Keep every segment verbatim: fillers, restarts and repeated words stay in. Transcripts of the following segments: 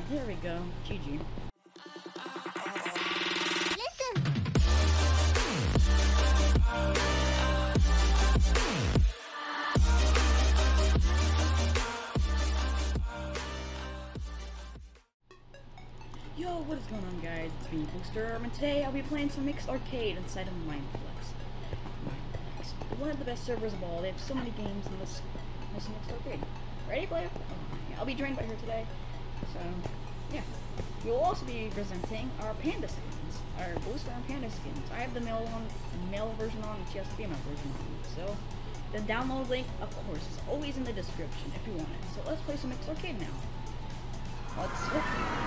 there we go. G G. Yo, what is going on, guys? It's me, BlueStorm, and today I'll be playing some mixed arcade inside of Mineplex. Mineplex, one of the best servers of all. They have so many games in this, this mixed arcade. Ready, player? Oh, yeah, I'll be joined by her today. So, yeah. We will also be presenting our Panda skins, our BlueStorm Panda skins. I have the male one, male version on, and she has the female version on. So, the download link, of course, is always in the description if you want it. So let's play some mixed arcade now. Let's hope.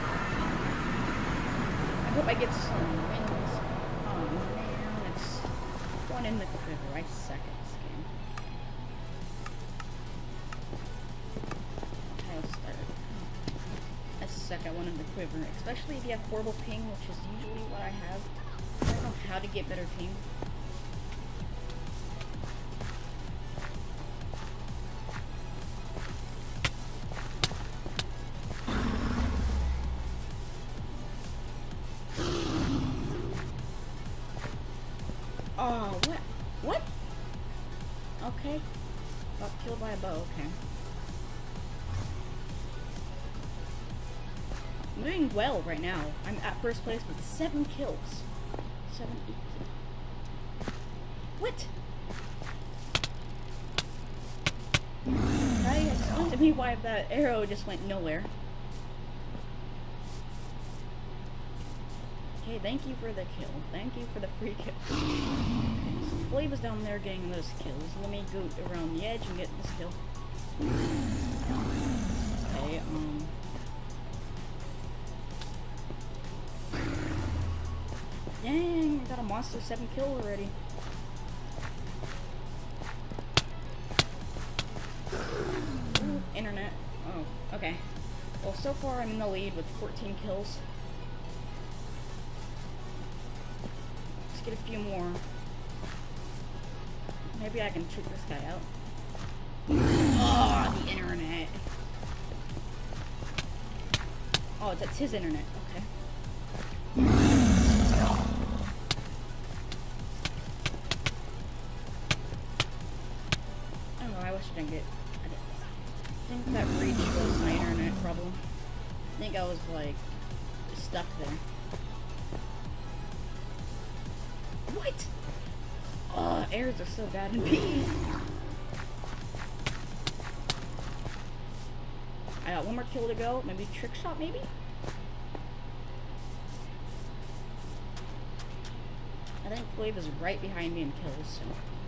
I hope I get some wins. Oh man, it's one in the quiver. I suck at this game. Okay, let's start. I suck at one in the quiver, especially if you have horrible ping, which is usually what I have. I don't know how to get better ping. Oh, what? What? Okay. Got killed by a bow, okay. I'm doing well right now. I'm at first place with seven kills. Seven, eight. What? Right? Explain to me why that arrow just went nowhere. Okay, thank you for the kill. Thank you for the free kill. Okay, so Flave is down there getting those kills. Let me go around the edge and get this kill. Okay, um... dang, I got a monster seven kill already. Ooh, internet. Oh, okay. Well, so far I'm in the lead with fourteen kills. Get a few more. Maybe I can trick this guy out. Oh, the internet. Oh, that's his internet. Okay. I don't know. I wish I didn't get. I, didn't, I think that breach was my internet problem. I think I was like stuck there. What? Oh, errors are so bad in P E. I got one more kill to go. Maybe trick shot, maybe? I think Flave is right behind me in kills,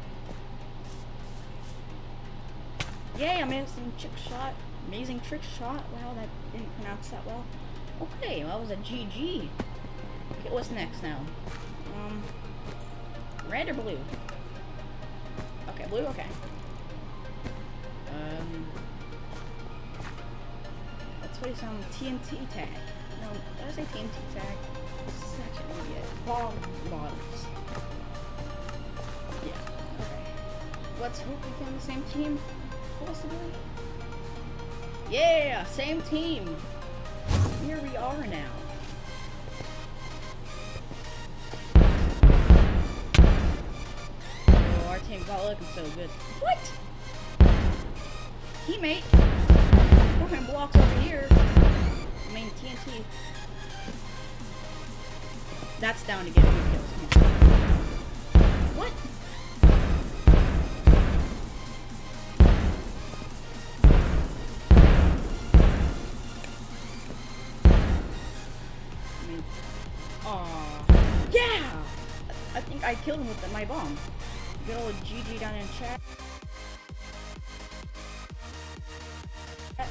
so. Yay, I'm amazing trick shot. Amazing trick shot. Wow, that didn't pronounce that well. Okay, well, that was a G G. Okay, what's next now? Um... Red or blue? Okay, blue, okay. Um, let's play some T N T tag. No, did I say T N T tag? Such an idiot. Bomb bottles. Yeah, okay. Let's hope we can the same team. Possibly. Yeah, same team. Here we are now. Team got looking so good. What? Teammate? Four blocks over here. I mean T N T. That's down to get two kills. What? I mean, aw. Yeah! I think I killed him with my bomb. Good old G G down in chat. Uh,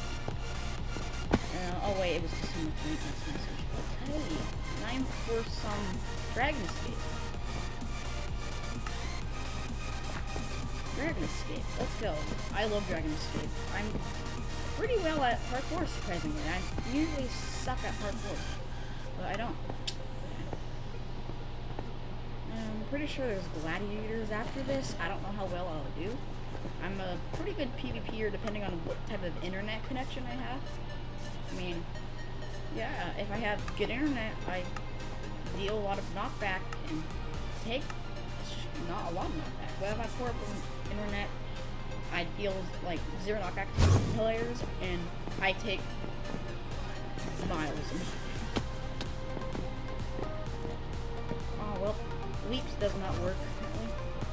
oh wait, it was just some maintenance message. Okay, time for some Dragon Escape. Dragon Escape, let's go. I love Dragon Escape. I'm pretty well at parkour, surprisingly. I usually suck at parkour, but I don't. I'm pretty sure there's gladiators after this. I don't know how well I'll do. I'm a pretty good PvPer depending on what type of internet connection I have. I mean, yeah, if I have good internet, I deal a lot of knockback and take not a lot of knockback. But if I have horrible internet, I deal like zero knockback to players, and I take miles. Oh well, leaps does not work apparently.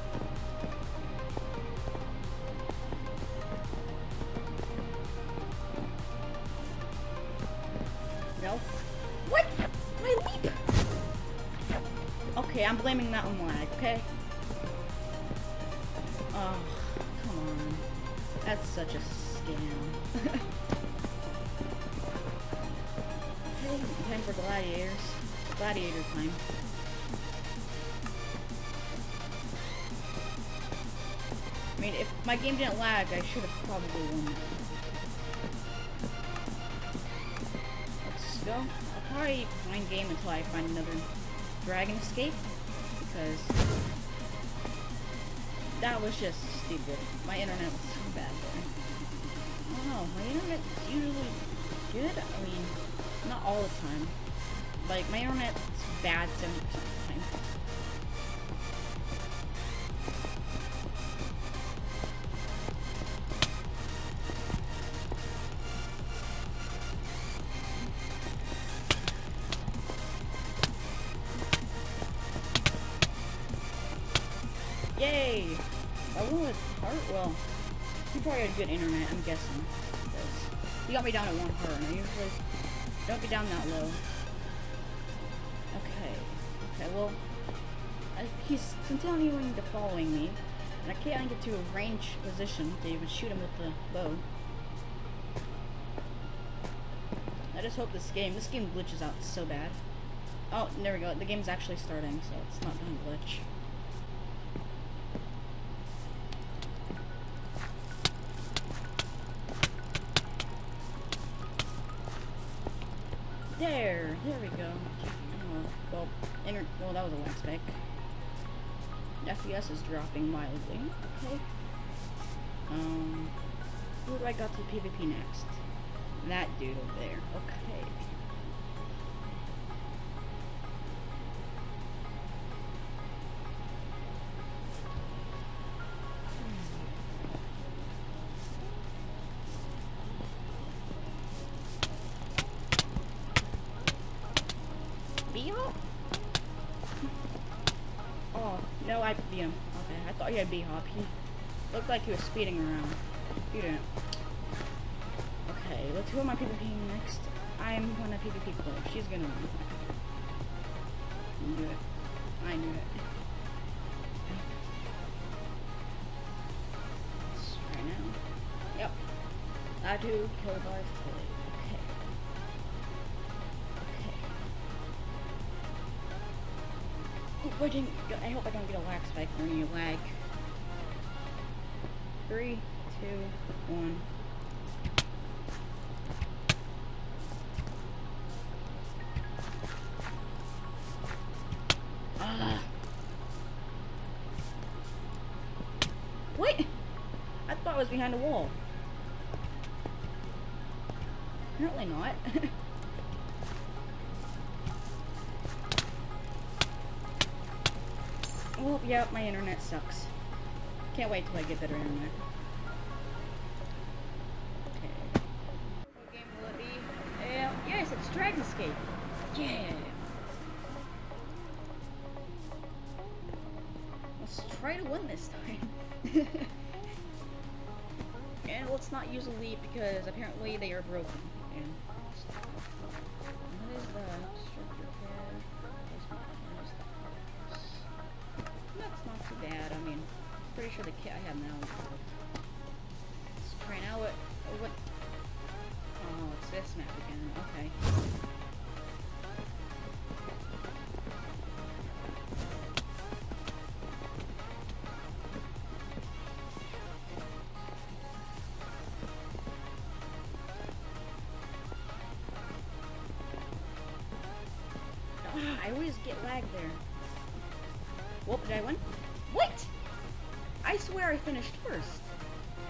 No. What? My leap! Okay, I'm blaming that on lag, okay? Oh, come on. That's such a scam. Okay, time for gladiators. Gladiator time. I mean, if my game didn't lag, I should have probably won that. Let's go. I'll probably find game until I find another dragon escape, because that was just stupid. My internet was so bad there. I don't know, my internet's usually good. I mean, not all the time. Like, my internet's bad seventy percent of the time. Yay! I won with heart. Well, you probably had good internet, I'm guessing. Because you got me down at one heart, and I usually don't get down that low. Okay. Okay, well, I, he's continuing to following me, and I can't get to a range position to even shoot him with the bow. I just hope this game, this game glitches out so bad. Oh, there we go. The game's actually starting, so it's not gonna glitch. There, there we go. Oh, well, inter well, that was a lag spike. F P S is dropping mildly. Okay. Um, who do I got to PvP next? That dude over there. Okay. B-hop? Oh, no, I B him. Okay, I thought he had B-hop. He looked like he was speeding around. You didn't. Okay, let's who am I PvPing next? I'm gonna PvP Chloe. She's gonna win. I knew it. I knew it. Let's try now. Yep. I do kill bars Chloe. Okay. Okay. I, didn't, I hope I don't get a lag spike or any lag. Three, two, one. Ah. What? I thought I was behind a wall. Apparently not. Well, yeah, my internet sucks. Can't wait till I get better internet. Okay. What game will it be? Uh, yes, it's Dragon Escape. Yeah. Let's try to win this time. And let's not use a leap because apparently they are broken. And what is the structure pad? That's not too bad. I mean, pretty sure the kit I have now is good. Let's try now. What? What? Oh, it's this map again. Okay. I always get lag there. Whoop, did I win? What? I swear I finished first.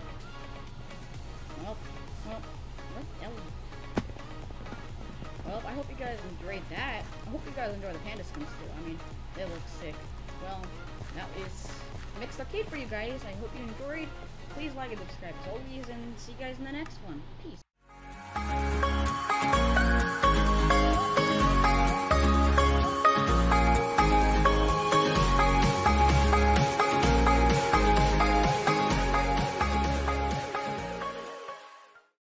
Well, well, what else? Well, I hope you guys enjoyed that. I hope you guys enjoy the panda skins too. I mean, they look sick. Well, that is Mixed Arcade for you guys. I hope you enjoyed. Please like and subscribe as always, and see you guys in the next one. Peace.